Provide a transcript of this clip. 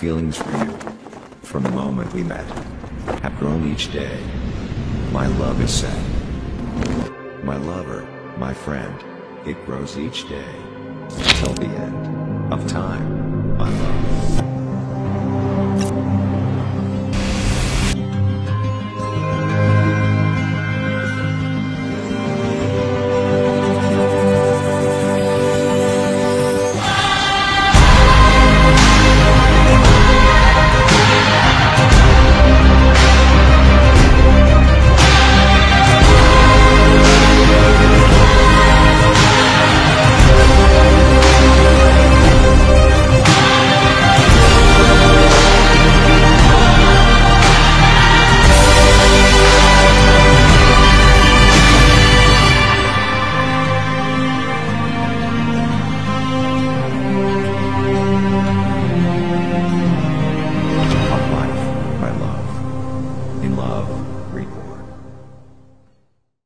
feelings for you, from the moment we met, have grown each day. My love is set. My lover, my friend, it grows each day, till the end of time, my love. In love, reborn.